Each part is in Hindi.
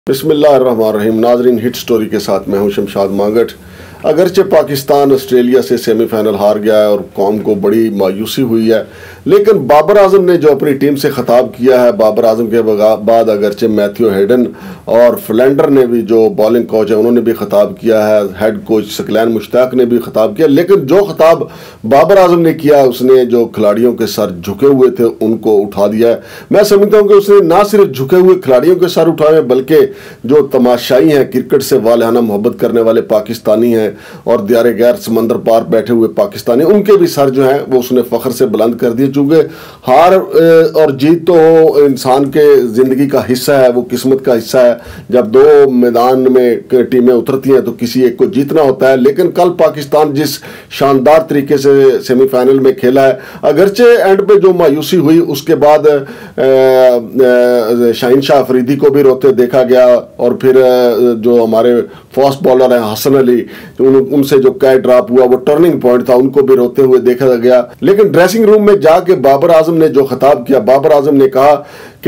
बिस्मिल्लाहिर्रहमानिर्रहीम। नाजरीन, हिट स्टोरी के साथ मैं हूं शमशाद मांगट। अगरचे पाकिस्तान ऑस्ट्रेलिया से सेमीफाइनल हार गया है और कौम को बड़ी मायूसी हुई है, लेकिन बाबर आजम ने जो अपनी टीम से खिताब किया है, बाबर आजम के बाद अगरचे मैथ्यू हेडन और फ्लेंडर ने भी, जो बॉलिंग कोच है, उन्होंने भी खिताब किया है, हेड कोच सकलैन मुश्ताक ने भी खिताब किया, लेकिन जो खिताब बाबर आजम ने किया, उसने जो खिलाड़ियों के सर झुके हुए थे उनको उठा दिया है। मैं समझता हूँ कि उसने ना सिर्फ झुके हुए खिलाड़ियों के सर उठाए, बल्कि जो तमाशाई हैं, क्रिकेट से वालिहाना मोहब्बत करने वाले पाकिस्तानी हैं और दियारे गैर समंदर पार बैठे हुए पाकिस्तानी, उनके भी सर जो हैं वो उसने फख्र से बुलंद कर दिए। चूंकि हार और जीत तो इंसान के जिंदगी का हिस्सा है, वो किस्मत का हिस्सा है। जब दो मैदान में टीमें उतरती हैं तो किसी एक को जीतना होता है, लेकिन कल पाकिस्तान जिस शानदार तरीके से सेमीफाइनल में खेला है, अगरचे एंड पे जो मायूसी हुई, उसके बाद शाहीन शाह अफरीदी को भी रोते देखा गया, और फिर जो हमारे फास्ट बॉलर हैं हसन अली, उनसे जो कैच ड्रॉप हुआ वो टर्निंग पॉइंट था, उनको भी रोते हुए देखा गया। लेकिन ड्रेसिंग रूम में जाके बाबर आजम ने जो खिताब किया, बाबर आजम ने कहा कि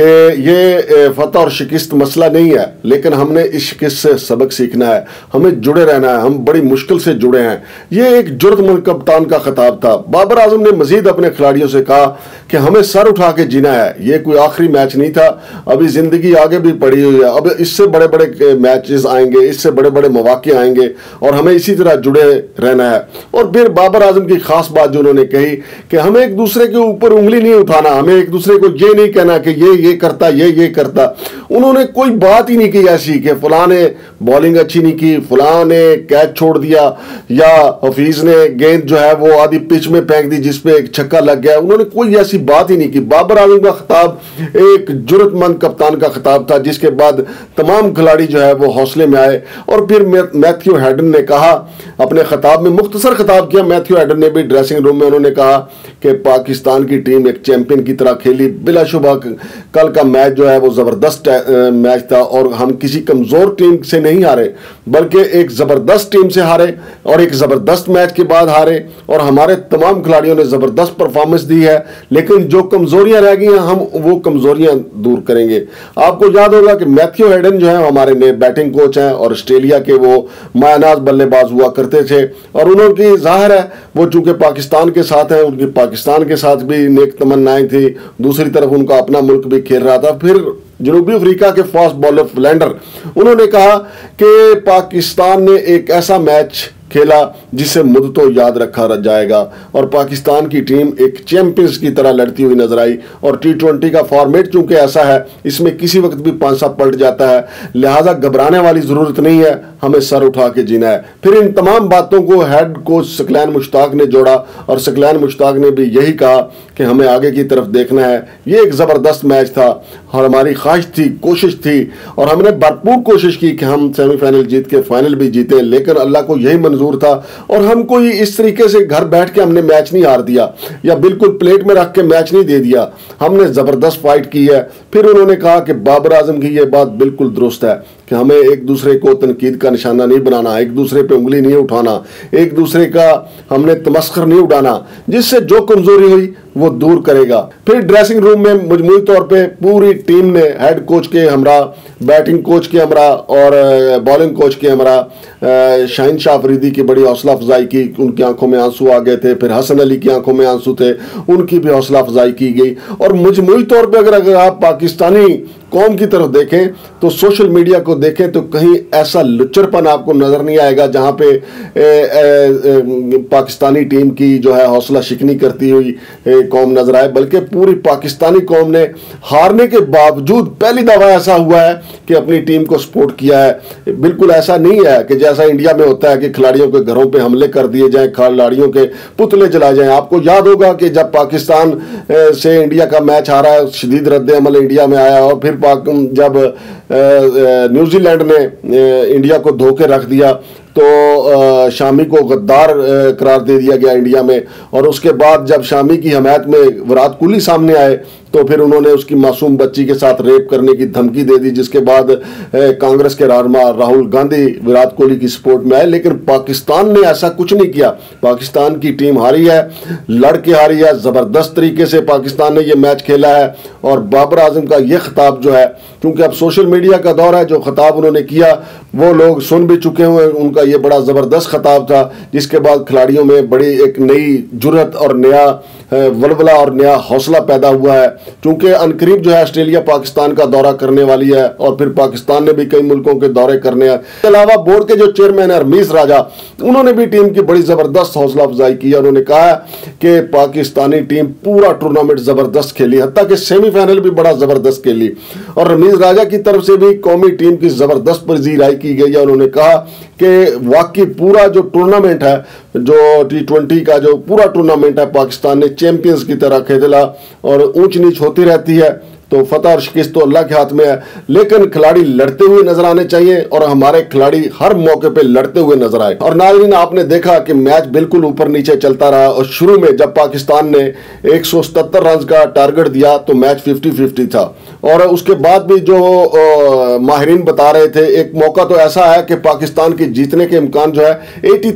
ये फतह और शिकस्त मसला नहीं है, लेकिन हमने इस शिकस्त से सबक सीखना है, हमें जुड़े रहना है, हम बड़ी मुश्किल से जुड़े हैं। ये एक जुर्दमंद कप्तान का खिताब था। बाबर आजम ने मजीद अपने खिलाड़ियों से कहा कि हमें सर उठा के जीना है, ये कोई आखिरी मैच नहीं था, अभी जिंदगी आगे भी पड़ी हुई है, अब इससे बड़े बड़े मैचेस आएंगे, इससे बड़े बड़े मौके आएंगे, और हमें इसी तरह जुड़े रहना है। और फिर बाबर आजम की खास बात जो उन्होंने कही कि हमें एक दूसरे के ऊपर उंगली नहीं उठाना, हमें एक दूसरे को ये नहीं कहना कि ये करता, ये करता। उन्होंने कोई बात ही नहीं की ऐसी कि फलां ने बॉलिंग अच्छी नहीं की, फलां ने कैच छोड़ दिया, या हफीज ने गेंद जो है वो आधी पिच में फेंक दी जिसपे एक छक्का लग गया। उन्होंने कोई ऐसी बात ही नहीं की। बाबर आजम का खिताब एक जुर्रतमंद कप्तान का खिताब था, जिसके बाद तमाम खिलाड़ी जो है वो हौसले में आए। और फिर मैथ्यू हेडन ने कहा, अपने खिताब में मुख्तसर खिताब किया मैथ्यू हेडन ने भी ड्रेसिंग रूम में, उन्होंने कहा कि पाकिस्तान की टीम एक चैंपियन की तरह खेली, बिलाशुबा कल का मैच जो है वो जबरदस्त मैच था, और हम किसी कमजोर टीम से नहीं हारे, बल्कि एक जबरदस्त टीम से हारे, और एक जबरदस्त मैच के बाद हारे, और हमारे तमाम खिलाड़ियों ने जबरदस्त परफॉर्मेंस दी है। लेकिन जो कमजोरियां रह गई हैं, हम वो कमजोरियां दूर करेंगे। आपको याद होगा कि मैथ्यू हेडन जो है हमारे नए बैटिंग कोच हैं, और ऑस्ट्रेलिया के वो मायनाज बल्लेबाज हुआ करते थे, और उन्होंने जाहिर है वो चूंकि पाकिस्तान के साथ हैं, उनकी पाकिस्तान के साथ भी नेक तमन्नाएं थी, दूसरी तरफ उनका अपना मुल्क भी खेल रहा था। फिर जनूबी अफ्रीका के फास्ट बॉलर फ्लेंडर, उन्होंने कहा कि पाकिस्तान ने एक ऐसा मैच खेला जिसे मुद्दतों याद रखा जाएगा, और पाकिस्तान की टीम एक चैंपियंस की तरह लड़ती हुई नजर आई। और T20 का फॉर्मेट चूंकि ऐसा है, इसमें किसी वक्त भी पांसा पलट जाता है, लिहाजा घबराने वाली जरूरत नहीं है, हमें सर उठा के जीना है। फिर इन तमाम बातों को हेड कोच सकलैन मुश्ताक ने जोड़ा, और सकलैन मुश्ताक ने भी यही कहा कि हमें आगे की तरफ देखना है। ये एक जबरदस्त मैच था, और हमारी ख्वाहिश थी, कोशिश थी, और हमने भरपूर कोशिश की कि हम सेमीफाइनल जीत के फाइनल भी जीते, लेकिन अल्लाह को यही मंजूर था। और हम कोई इस तरीके से घर बैठ के हमने मैच नहीं हार दिया, या बिल्कुल प्लेट में रख के मैच नहीं दे दिया, हमने जबरदस्त फाइट की है। फिर उन्होंने कहा कि बाबर आजम की यह बात बिल्कुल दुरुस्त है कि हमें एक दूसरे को तनकीद का निशाना नहीं बनाना, एक दूसरे पे उंगली नहीं उठाना, एक दूसरे का हमने तमस्खर नहीं उड़ाना, जिससे जो कमजोरी हुई वो दूर करेगा। फिर ड्रेसिंग रूम में मजमूई तौर पे पूरी टीम ने हेड कोच के हमरा, बैटिंग कोच के हमरा और बॉलिंग कोच के हमरा शाहीन शाह अफरीदी की बड़ी हौसला अफजाई की, उनकी आंखों में आंसू आ गए थे। फिर हसन अली की आंखों में आंसू थे, उनकी भी हौसला अफजाई की गई। और मजमूई तौर पे अगर आप पाकिस्तानी कौम की तरफ देखें तो सोशल मीडिया को देखें तो कहीं ऐसा लुच्चरपन आपको नजर नहीं आएगा जहां पे पाकिस्तानी टीम की जो है हौसला शिकनी करती हुई कौम नजर आए, बल्कि पूरी पाकिस्तानी कौम ने हारने के बावजूद पहली दफा ऐसा हुआ है कि अपनी टीम को सपोर्ट किया है। बिल्कुल ऐसा नहीं है कि जैसा इंडिया में होता है कि खिलाड़ियों के घरों पे हमले कर दिए जाएं, खिलाड़ियों के पुतले जलाए जाएं। आपको याद होगा कि जब पाकिस्तान से इंडिया का मैच हारा है, शदीद रद्द-ए-अमल इंडिया में आया, और फिर जब न्यूजीलैंड ने इंडिया को धोखे रख दिया तो शामी को गद्दार करार दे दिया गया इंडिया में। और उसके बाद जब शामी की हमायत में विराट कोहली सामने आए तो फिर उन्होंने उसकी मासूम बच्ची के साथ रेप करने की धमकी दे दी, जिसके बाद कांग्रेस के रहनुमा राहुल गांधी विराट कोहली की सपोर्ट में आए। लेकिन पाकिस्तान ने ऐसा कुछ नहीं किया। पाकिस्तान की टीम हारी है, लड़ के हारी है, जबरदस्त तरीके से पाकिस्तान ने यह मैच खेला है। और बाबर आजम का यह खिताब जो है क्योंकि अब सोशल मीडिया का दौर है। जो खिताब उन्होंने किया वो लोग सुन भी चुके हुए, उनका ये बड़ा ज़बरदस्त खिताब था, जिसके बाद खिलाड़ियों में बड़ी एक नई जुर्रत और नया वलवला और नया हौसला पैदा हुआ है। क्योंकि अनकरीब जो है ऑस्ट्रेलिया पाकिस्तान का दौरा करने वाली है और फिर पाकिस्तान ने भी कई मुल्कों के दौरे करने हैं। इसके अलावा बोर्ड के जो चेयरमैन है रमीज राजा, उन्होंने भी टीम की बड़ी ज़बरदस्त हौसला अफजाई की। उन्होंने कहा कि पाकिस्तानी टीम पूरा टूर्नामेंट ज़बरदस्त खेली, हत्ता कि सेमीफाइनल भी बड़ा ज़बरदस्त खेली। और रमीज राजा की तरफ से भी कौमी टीम की ज़बरदस्त पजीराई की गई है। उन्होंने कहा कि वाकई पूरा जो टूर्नामेंट है, जो T20 का जो पूरा टूर्नामेंट है, पाकिस्तान ने चैंपियंस की तरह खेला और ऊंच नीच होती रहती है, तो फतह और शिकस्त तो अल्लाह के हाथ में है, लेकिन खिलाड़ी लड़ते हुए नजर आने चाहिए और हमारे खिलाड़ी हर मौके पे लड़ते हुए नजर आए। और नाज़रीन, आपने देखा कि मैच बिल्कुल ऊपर नीचे चलता रहा और शुरू में जब पाकिस्तान ने 177 रन का टारगेट दिया तो मैच 50-50 था। और उसके बाद भी जो माहिरीन बता रहे थे, एक मौका तो ऐसा है कि पाकिस्तान के जीतने के इम्कान जो है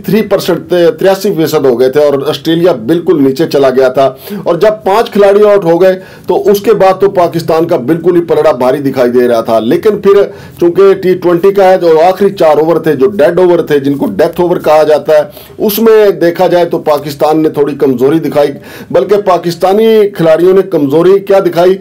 83% 83% हो गए थे और ऑस्ट्रेलिया बिल्कुल नीचे चला गया था। और जब 5 खिलाड़ी आउट हो गए तो उसके बाद तो पाकिस्तान का बिल्कुल ही पलड़ा भारी दिखाई दे रहा था। लेकिन फिर चूंकि T20 का है, जो आखिरी 4 ओवर थे, जो डेड ओवर थे, जिनको डेथ ओवर कहा जाता है, उसमें देखा जाए तो पाकिस्तान ने थोड़ी कमजोरी दिखाई। बल्कि पाकिस्तानी खिलाड़ियों ने कमजोरी क्या दिखाई,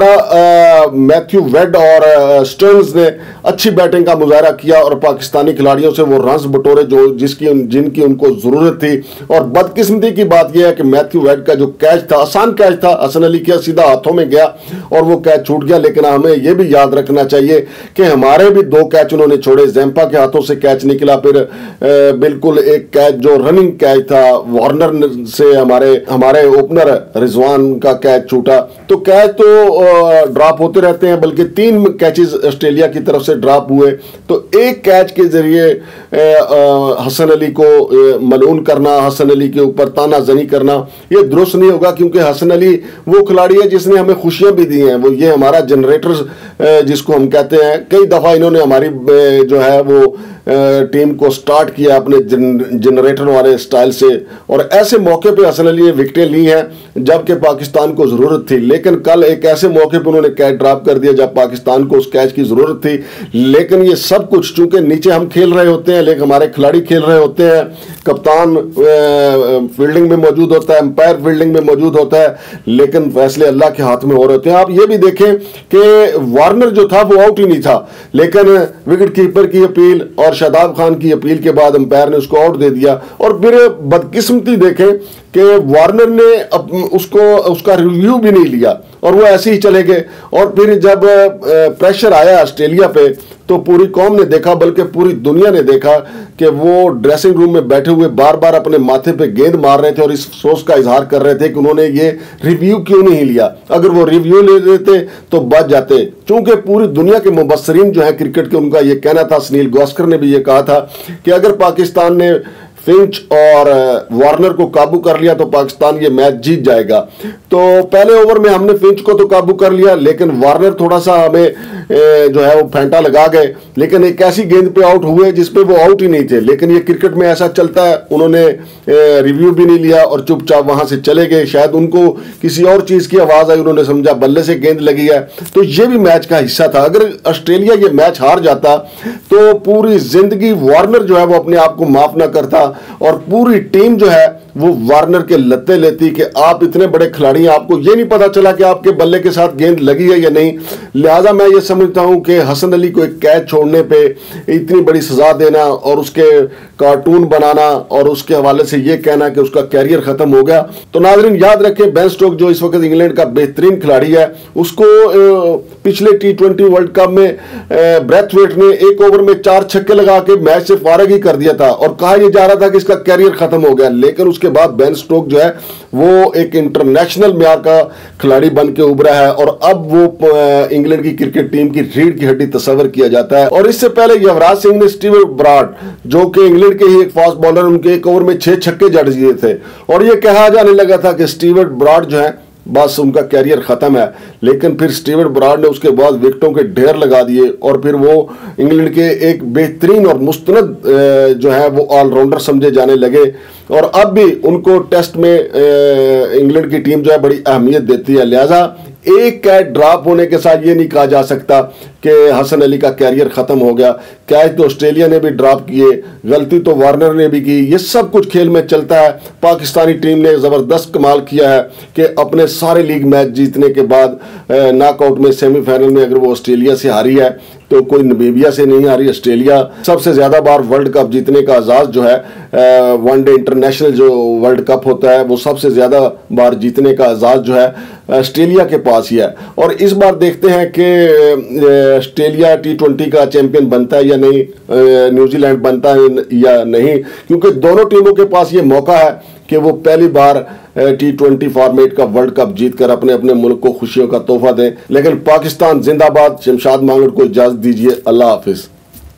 जरा मैथ्यू वेड और स्टर्न्स ने अच्छी बैटिंग का मुजाहरा किया और पाकिस्तानी खिलाड़ियों से वो रन्स बटोरे जो जिनकी उनको जरूरत थी। और बदकिस्मती की बात यह है कि मैथ्यू वेड का जो कैच था, आसान कैच था, हसन अली के सीधा हाथों में गया और वो कैच छूट गया। लेकिन हमें यह भी याद रखना चाहिए कि हमारे भी 2 कैच उन्होंने छोड़े, जैम्पा के हाथों से कैच निकला, फिर बिल्कुल एक कैच जो रनिंग कैच था वार्नर से हमारे ओपनर रिजवान का कैच छूटा। तो कैच तो ड्रॉप होते रहते हैं, बल्कि 3 कैचेस ऑस्ट्रेलिया की तरफ से ड्रॉप हुए। तो एक कैच के जरिए हसन अली को मलून करना, हसन अली के ऊपर तानाजनी करना, ये दुरुस्त नहीं होगा। क्योंकि हसन अली वो खिलाड़ी है जिसने हमें खुशियां भी दी हैं, वो ये हमारा जनरेटर जिसको हम कहते हैं, कई दफा इन्होंने हमारी जो है वो टीम को स्टार्ट किया अपने जनरेटर वाले स्टाइल से। और ऐसे मौके पे हसन अली ने विकेटें ली हैं जबकि पाकिस्तान को जरूरत थी। लेकिन कल एक ऐसे मौके पे उन्होंने कैच ड्रॉप कर दिया जब पाकिस्तान को उस कैच की जरूरत थी। लेकिन ये सब कुछ चूंकि नीचे हम खेल रहे होते हैं, लेकिन हमारे खिलाड़ी खेल रहे होते हैं, कप्तान फील्डिंग में मौजूद होता है, अंपायर फील्डिंग में मौजूद होता है, लेकिन फैसले अल्लाह के हाथ में हो रहे होते हैं। आप ये भी देखें कि वार्नर जो था वो आउट ही नहीं था, लेकिन विकेट कीपर की अपील और शादाब खान की अपील के बाद अंपायर ने उसको आउट दे दिया। और फिर बदकिस्मती देखें कि वार्नर ने उसका रिव्यू भी नहीं लिया और वो ऐसे ही चले गए। और फिर जब प्रेशर आया ऑस्ट्रेलिया पे तो पूरी कौम ने देखा, बल्कि पूरी दुनिया ने देखा कि वो ड्रेसिंग रूम में बैठे हुए बार बार अपने माथे पे गेंद मार रहे थे और इस अफसोस का इजहार कर रहे थे कि उन्होंने ये रिव्यू क्यों नहीं लिया। अगर वो रिव्यू ले लेते तो बच जाते। चूंकि पूरी दुनिया के मुबस्सरीन जो है क्रिकेट के, उनका ये कहना था, सुनील गावस्कर ने भी ये कहा था कि अगर पाकिस्तान ने फिंच और वार्नर को काबू कर लिया तो पाकिस्तान ये मैच जीत जाएगा। तो पहले ओवर में हमने फिंच को तो काबू कर लिया, लेकिन वार्नर थोड़ा सा हमें जो है वो फेंटा लगा गए। लेकिन एक ऐसी गेंद पे आउट हुए जिसपे वो आउट ही नहीं थे। लेकिन ये क्रिकेट में ऐसा चलता है, उन्होंने रिव्यू भी नहीं लिया और चुपचाप वहां से चले गए। शायद उनको किसी और चीज की आवाज आई, उन्होंने समझा बल्ले से गेंद लगी है। तो ये भी मैच का हिस्सा था। अगर ऑस्ट्रेलिया ये मैच हार जाता तो पूरी जिंदगी वार्नर जो है वो अपने आप को माफ ना करता और पूरी टीम जो है वो वार्नर के लत्ते लेती कि आप इतने बड़े खिलाड़ी हैं, आपको ये नहीं पता चला कि आपके बल्ले के साथ गेंद लगी है या नहीं। लिहाजा मैं ये समझता हूं कि हसन अली को एक कैच छोड़ने पे इतनी बड़ी सजा देना और उसके कार्टून बनाना और उसके हवाले से ये कहना कि उसका कैरियर खत्म हो गया। तो नाजरीन याद रखें, बेन स्टोक्स जो इस वक्त इंग्लैंड का बेहतरीन खिलाड़ी है, उसको पिछले T20 वर्ल्ड कप में ब्रैथवेट ने 1 ओवर में 4 छक्के लगा के मैच से फारिग ही कर दिया था और कहा यह जा रहा था कि इसका कैरियर खत्म हो गया। लेकिन उसके बाद बेन स्टोक्स जो है वो एक इंटरनेशनल म्यार का खिलाड़ी बन के उभरा है और अब वो इंग्लैंड की क्रिकेट टीम की रीढ़ की हड्डी तस्वर किया जाता है। और इससे पहले युवराज सिंह ने स्टीवन ब्रॉड, जो कि इंग्लैंड के ही एक फास्ट बॉलर, उनके 1 ओवर में 6 छक्के जड़ दिए थे और ये कहा जाने लगा था कि स्टीवन ब्रॉड जो है बस उनका कैरियर खत्म है। लेकिन फिर स्टीवन ब्रॉड ने उसके बाद विकेटों के ढेर लगा दिए और फिर वो इंग्लैंड के एक बेहतरीन और मुस्तनद जो है वो ऑलराउंडर समझे जाने लगे। और अब भी उनको टेस्ट में इंग्लैंड की टीम जो है बड़ी अहमियत देती है। लिहाजा एक कैच ड्रॉप होने के साथ ये नहीं कहा जा सकता कि हसन अली का कैरियर खत्म हो गया, कैच तो ऑस्ट्रेलिया ने भी ड्रॉप किए, गलती तो वार्नर ने भी की, ये सब कुछ खेल में चलता है। पाकिस्तानी टीम ने ज़बरदस्त कमाल किया है कि अपने सारे लीग मैच जीतने के बाद नॉकआउट में सेमीफाइनल में अगर वो ऑस्ट्रेलिया से हारी है तो कोई नमीबिया से नहीं हारी। ऑस्ट्रेलिया सबसे ज़्यादा बार वर्ल्ड कप जीतने का एजाज़ जो है, वनडे इंटरनेशनल जो वर्ल्ड कप होता है वो सबसे ज़्यादा बार जीतने का एजाज़ जो है ऑस्ट्रेलिया के पास ही है। और इस बार देखते हैं कि ऑस्ट्रेलिया T20 का चैंपियन बनता है या नहीं, न्यूजीलैंड बनता है या नहीं, क्योंकि दोनों टीमों के पास ये मौका है कि वो पहली बार T20 फॉर्मेट का वर्ल्ड कप जीतकर अपने अपने मुल्क को खुशियों का तोहफा दें। लेकिन पाकिस्तान जिंदाबाद। शमशाद मांगड़ को इजाज़त दीजिए। अल्लाह हाफिज़।